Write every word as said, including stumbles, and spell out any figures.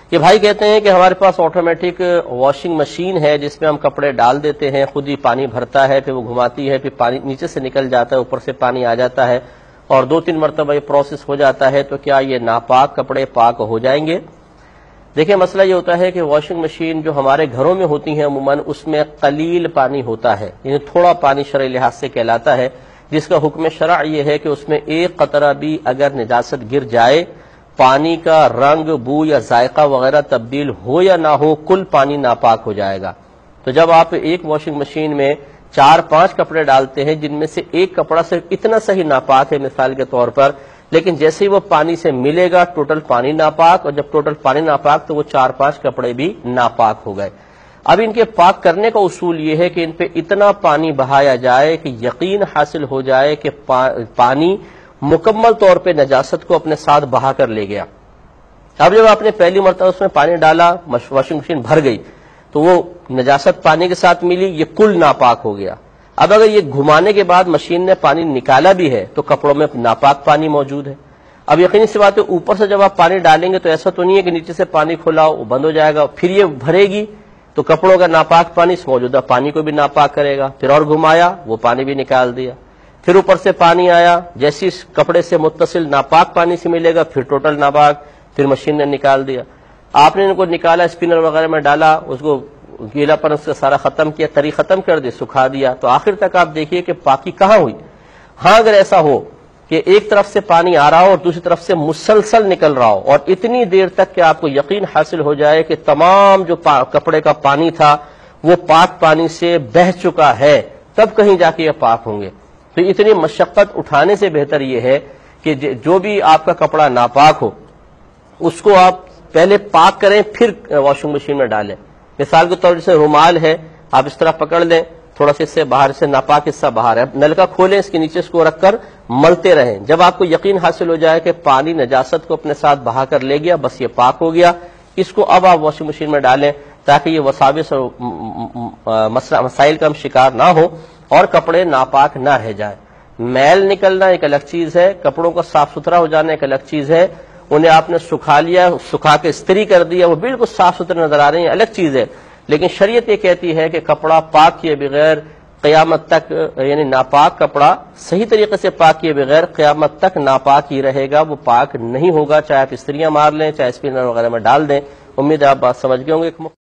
یہ بھائی کہتے ہیں کہ ہمارے پاس آٹومیٹک واشنگ مشین ہے جس میں ہم کپڑے ڈال دیتے ہیں، خود ہی پانی بھرتا ہے، پھر وہ گھماتی ہے، پھر پانی نیچے سے نکل جاتا ہے، اوپر سے پانی آ جاتا ہے اور دو تین مرتبہ یہ پروسیس ہو جاتا ہے، تو کیا یہ ناپاک کپڑے پاک ہو جائیں گے؟ دیکھیں مسئلہ یہ ہوتا ہے کہ واشنگ مشین جو ہمارے گھروں میں ہوتی ہیں عموماً اس میں قلیل پانی ہوتا ہے، یعنی تھوڑا پانی شرعی لحاظ سے کہلاتا ہے، جس کا حکم شرع یہ ہے کہ اس میں ایک قطرہ بھی اگر نجاست گر جائے، پانی کا رنگ، بو یا ذائقہ وغیرہ تبدیل ہو یا نہ ہو، کل پانی ناپاک ہو جائے گا۔ تو جب آپ ایک واشنگ مشین میں چار پانچ کپڑے ڈالتے ہیں جن میں سے ایک کپڑا صرف اتنا صحیح ناپاک ہے مثال کے طور پر، لیکن جیسے ہی وہ پانی سے ملے گا ٹوٹل پانی ناپاک، اور جب ٹوٹل پانی ناپاک تو وہ چار پانچ کپڑے بھی ناپاک ہو گئے۔ اب ان کے پاک کرنے کا اصول یہ ہے کہ ان پہ اتنا پانی بہایا جائے کہ یقین حاصل ہو جائے کہ پانی مکمل طور پہ نجاست کو اپنے ساتھ بہا کر لے گیا۔ اب جب آپ نے پہلی مرتبہ اس میں پانی ڈالا، واشنگ مشین بھر گئی، تو وہ نجاست پانی کے ساتھ ملی، یہ کل ناپاک ہو گیا۔ اب اگر یہ گھمانے کے بعد مشین نے پانی نکالا بھی ہے تو کپڑوں میں ناپاک پانی موجود ہے۔ اب یقینی سی بات ہے اوپر سے جب آپ پانی ڈالیں گے تو ایسا تو نہیں ہے کہ نیچے سے پانی کھلا ہو، وہ بند ہو جائے گا، پھر یہ بھرے گی تو کپڑوں کا ناپاک پانی اس موجودہ پانی کو بھی ناپاک کرے گا، پھر اور گھمایا وہ پانی بھی نکال دیا، پھر اوپر سے پانی آیا، جیسی اس کپڑے سے متصل ناپاک پانی سے ملے گا پھر ٹوٹل ناپاک، پھر مشین نے نکال دیا۔ آپ نے ان کو نکالا، اسپنر وغیرہ میں ڈالا، اس کو گیلا پر اس کا سارا ختم کیا، تری ختم کر دی، سکھا دیا، تو آخر تک آپ دیکھیے کہ پاکی کہاں ہوئی۔ ہاں اگر ایسا ہو کہ ایک طرف سے پانی آ رہا ہو اور دوسری طرف سے مسلسل نکل رہا ہو اور اتنی دیر تک کہ آپ کو یقین حاصل ہو جائے کہ تمام جو کپڑے کا پانی تھا وہ پاک پانی سے بہہ چکا ہے، تب کہیں جا کے یہ پاک ہوں گے۔ تو اتنی مشقت اٹھانے سے بہتر یہ ہے کہ جو بھی آپ کا کپڑا ناپاک ہو اس کو آپ پہلے پاک کریں پھر واشنگ مشین میں ڈالیں۔ مثال کے طور پر جیسے رومال ہے، آپ اس طرح پکڑ لیں، تھوڑا سا اس سے باہر سے ناپاک حصہ باہر ہے، نلکا کھولیں، اس کے نیچے اس کو رکھ کر ملتے رہیں، جب آپ کو یقین حاصل ہو جائے کہ پانی نجاست کو اپنے ساتھ بہا کر لے گیا، بس یہ پاک ہو گیا، اس کو اب آپ واشنگ مشین میں ڈالیں تاکہ یہ وساوس اور مسائل کا ہم شکار نہ ہو اور کپڑے ناپاک نہ رہ جائیں۔ میل نکلنا ایک الگ چیز ہے، کپڑوں کا صاف ستھرا ہو جانا ایک الگ چیز ہے، انہیں آپ نے سکھا لیا، سکھا کے استری کر دیا، وہ بالکل صاف ستھرے نظر آ رہے ہیں، الگ چیز ہے، لیکن شریعت یہ کہتی ہے کہ کپڑا پاک کیے بغیر قیامت تک، یعنی ناپاک کپڑا صحیح طریقے سے پاک کیے بغیر قیامت تک ناپاک ہی رہے گا، وہ پاک نہیں ہوگا، چاہے آپ استریاں مار لیں، چاہے اسپنر وغیرہ میں ڈال دیں۔ امید ہے آپ بات سمجھ گئے ہوں گے۔